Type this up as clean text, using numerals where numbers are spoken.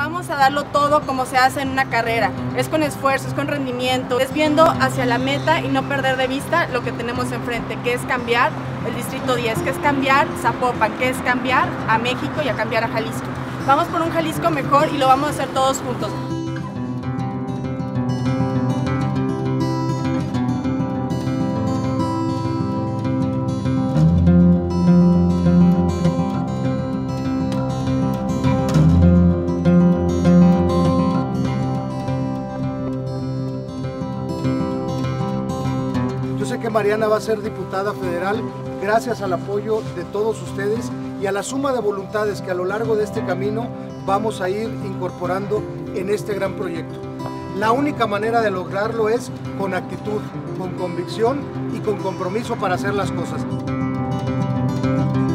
Vamos a darlo todo como se hace en una carrera. Es con esfuerzo, es con rendimiento, es viendo hacia la meta y no perder de vista lo que tenemos enfrente, que es cambiar el Distrito 10, que es cambiar Zapopan, que es cambiar a México y a cambiar a Jalisco. Vamos por un Jalisco mejor y lo vamos a hacer todos juntos. Yo sé que Mariana va a ser diputada federal gracias al apoyo de todos ustedes y a la suma de voluntades que a lo largo de este camino vamos a ir incorporando en este gran proyecto. La única manera de lograrlo es con actitud, con convicción y con compromiso para hacer las cosas.